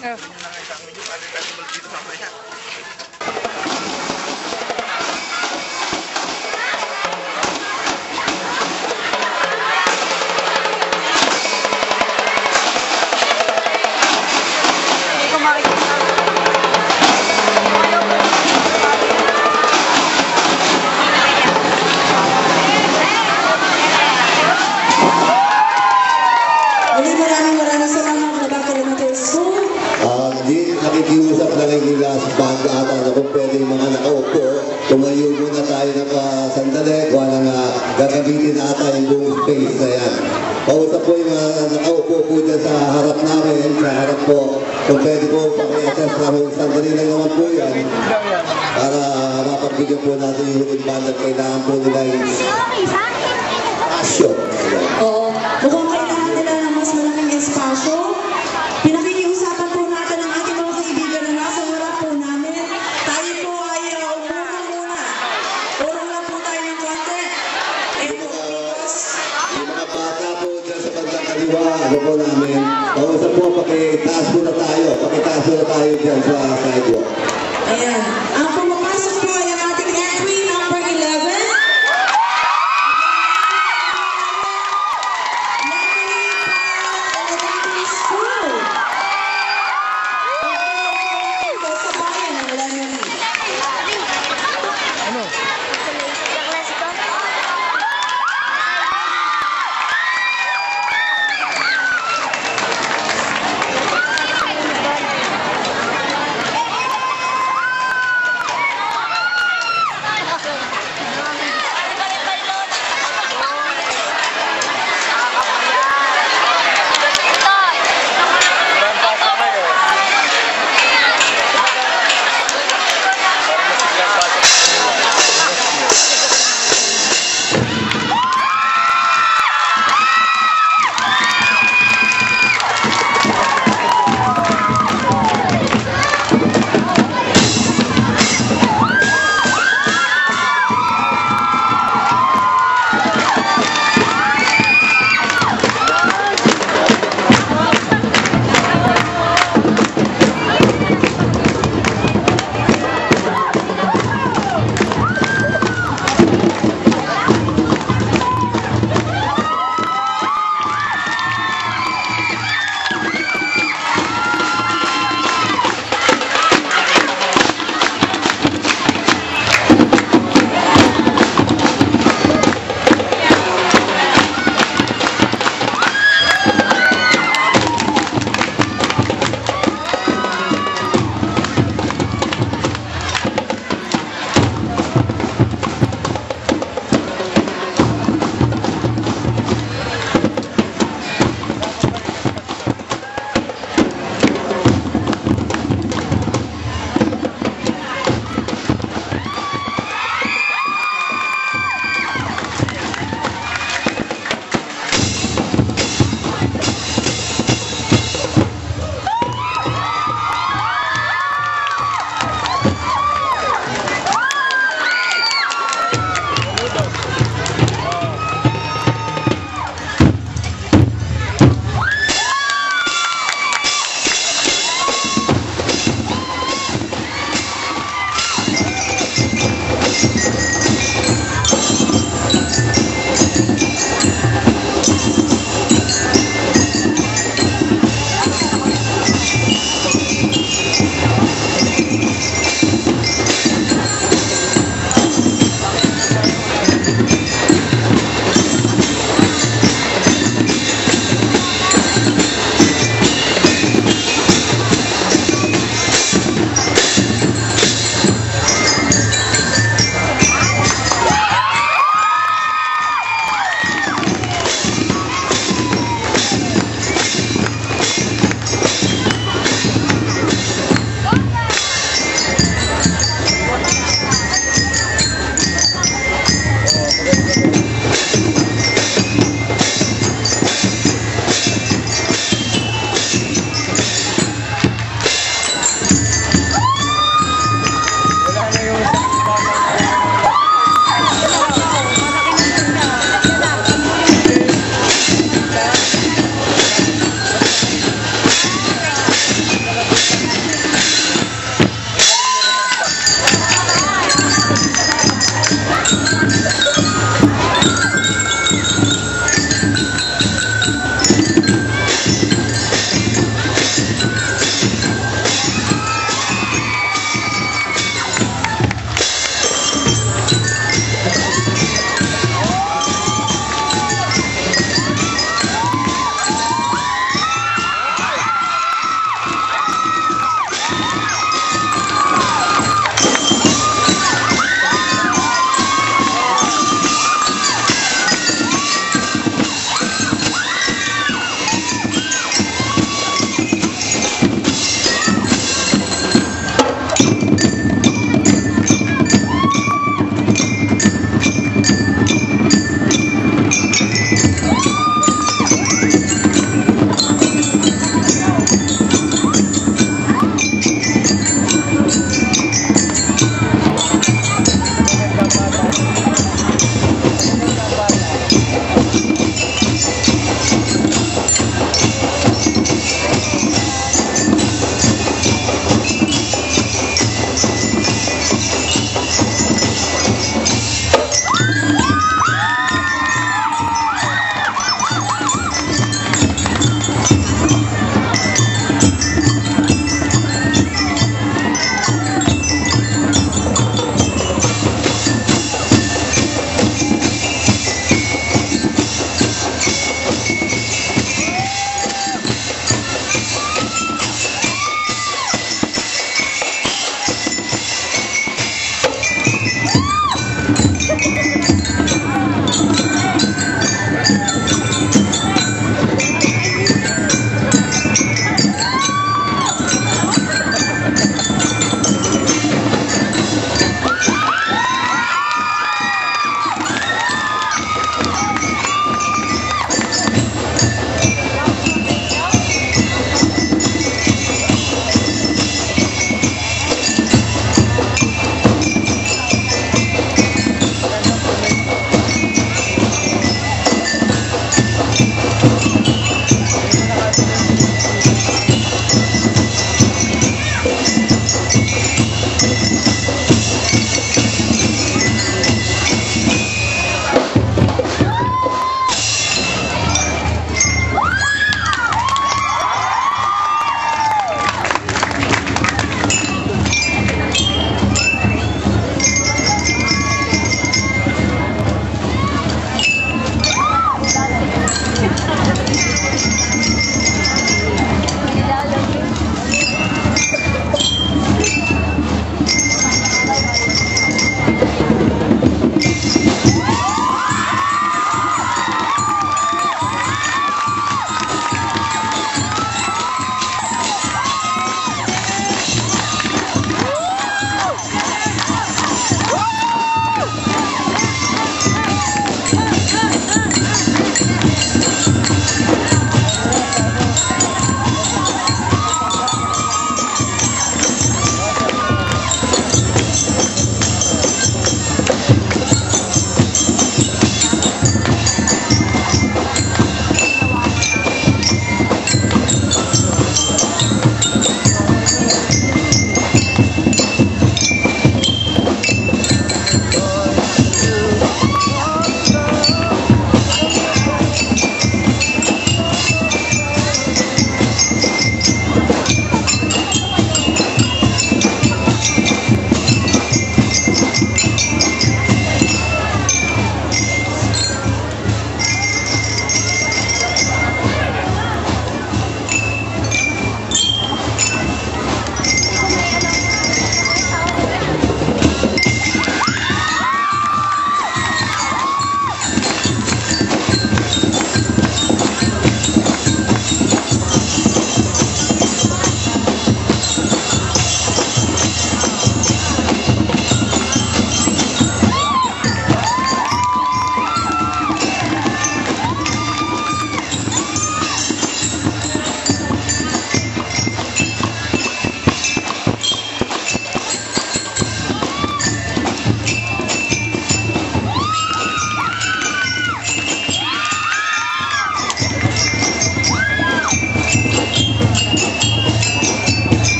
Nakikiusap na rin nila sa banda ata na kung pwede yung mga nakaupo, tumayo muna tayo ng sandali, kung na gagamitin ata yung buong space na yan. Pausap po yung mga nakaupo po dyan sa harap namin, sa harap po, kung pwede po paki-assess namin, sandali lang naman po yan, para mapagbigyan po natin yung huling banda, kailangan po nila yung espasyo. Oo, mukhang kailangan nila ng mas malaking espasyo. Pinakikiusapan po natin ang ating mga kaibigan na nasa harap po namin. Tayo po ay umuha muna. Puro lang po tayo ng konti. Yung mga bata po dyan sa bandang kaliwa, ano po namin, pausap po, pakitaas po na tayo. Pakitaas po na tayo dyan sa sidewalk. Ayan. Ang pumapasok po ay ang ating entry number 11.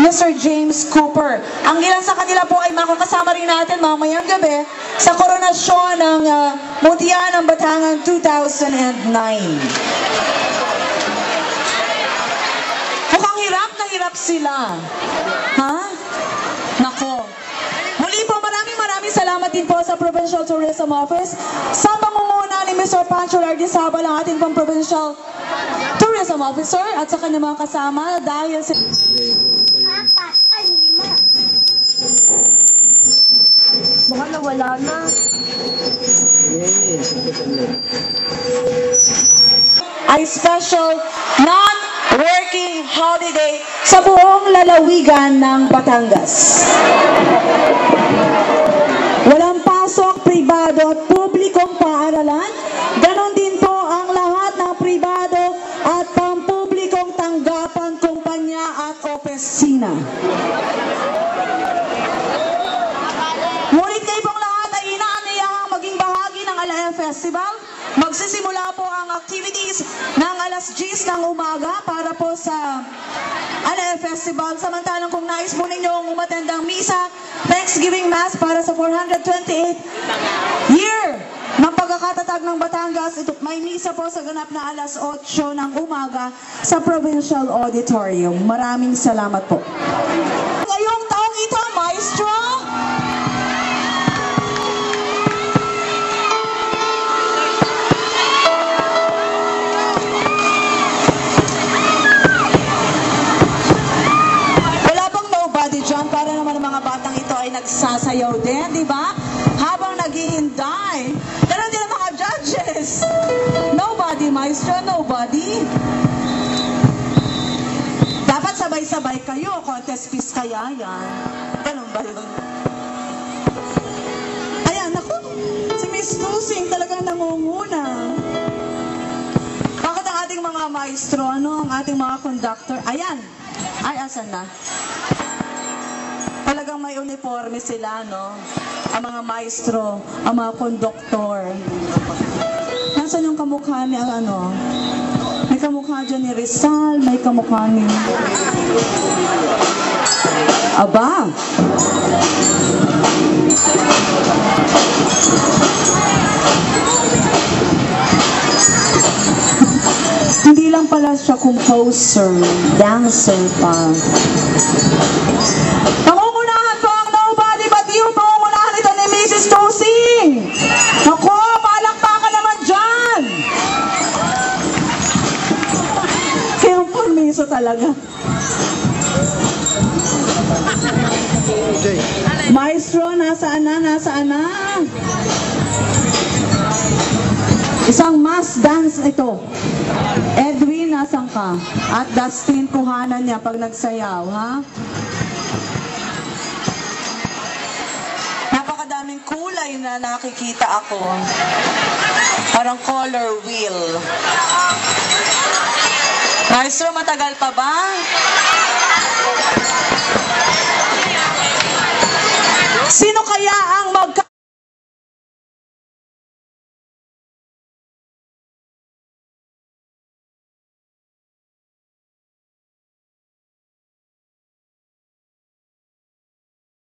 Mr. James Cooper. Ang ilan sa kanila po ay makakasama rin natin mamayang gabi sa koronasyon ng Mutya ng Batangan 2009. Mukhang hirap na hirap sila. Ha? Nako. Muli po, maraming salamat din po sa Provincial Tourism Office sa pangunguna ni Mr. Pancho Lardizabal, ang ating pang Provincial Tourism Officer at sa kanyang mga kasama dahil sa... Baka nawala na. ay special non-working holiday sa buong lalawigan ng Batangas. Walang pasok, pribado at publikong paaralan. Ganon din po ang lahat ng pribado at pampublikong tanggapan, kumpanya at opisina. Ngunit kayo pong lahat ay inaanayahang maging bahagi ng Alae Festival. Magsisimula po ang activities ng alas 10 ng umaga para po sa Alae Festival. Samantalang kung nais po ninyong umatendang misa, Thanksgiving Mass para sa 428th year ng pagkakatatag ng Batangas, ito, may misa po sa ganap na alas 8 ng umaga sa Provincial Auditorium. Maraming salamat po. Ngayong taong ito, Maestro, para naman ang mga batang ito ay nagsasayaw din, di ba? Habang naghihinday. Ganon din ang mga judges. Nobody, Maestro, nobody. Dapat sabay-sabay kayo. Contest piece kaya yan. Ganon ba yun? Ayan, naku. Si Miss Tusing talagang nangunguna. Bakit ang ating mga maestro, ano, ang ating mga conductor? Ayan. Ay, asan na? Talagang may uniforme sila, no? Ang mga maestro, ang mga konduktor. Nasaan yung kamukha ni, ano? May kamukha dyan ni Rizal, may kamukha ni... Aba! Hindi lang pala siya composer, dancer pa. Mrs. Tusing! Ako, palakpakan naman dyan! Kaya ang permiso talaga. Maestro, nasaan na? Nasaan na? Isang mass dance ito. Edwin, nasan ka? At Dustin, kuhanan niya pag nagsayaw, ha? Napakadaming kulay na nakikita ako. Parang color wheel. Maestro, matagal pa ba?